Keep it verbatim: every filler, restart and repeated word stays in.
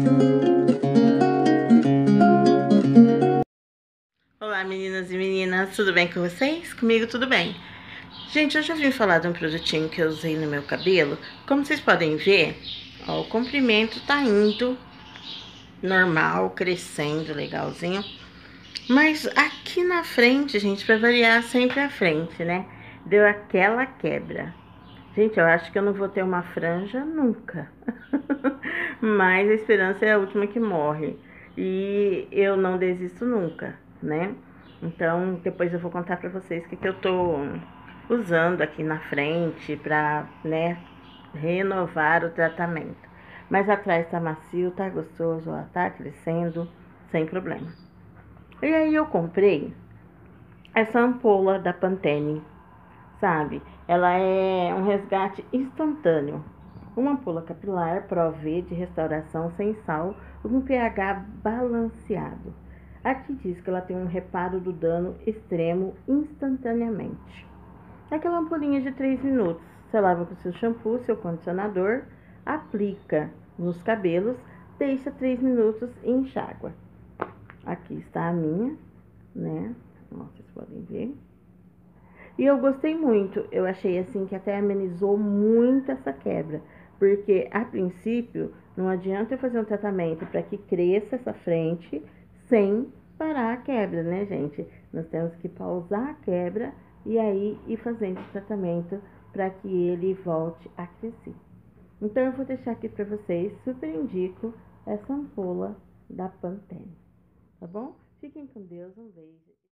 Olá meninas e meninas, tudo bem com vocês? Comigo tudo bem. Gente, eu já vim falar de um produtinho que eu usei no meu cabelo. Como vocês podem ver, ó, o comprimento tá indo normal, crescendo, legalzinho. Mas aqui na frente, gente, pra variar, sempre à frente, né? Deu aquela quebra. Gente, eu acho que eu não vou ter uma franja nunca. Mas a esperança é a última que morre. E eu não desisto nunca, né? Então, depois eu vou contar pra vocês o que, que eu tô usando aqui na frente pra, né, renovar o tratamento. Mas atrás tá macio, tá gostoso, ó, tá crescendo, sem problema. E aí eu comprei essa ampola da Pantene, sabe? Ela é um resgate instantâneo. Uma ampola capilar Pro V de restauração sem sal com pH balanceado. Aqui diz que ela tem um reparo do dano extremo instantaneamente. Aquela ampolinha de três minutos. Você lava com seu shampoo, seu condicionador, aplica nos cabelos, deixa três minutos e enxágua. Aqui está a minha, né? Vocês podem ver. E eu gostei muito, eu achei assim que até amenizou muito essa quebra, porque a princípio não adianta eu fazer um tratamento para que cresça essa frente sem parar a quebra, né, gente? Nós temos que pausar a quebra e aí ir fazendo o tratamento para que ele volte a crescer. Então eu vou deixar aqui para vocês, super indico essa ampola da Pantene, tá bom? Fiquem com Deus, um beijo.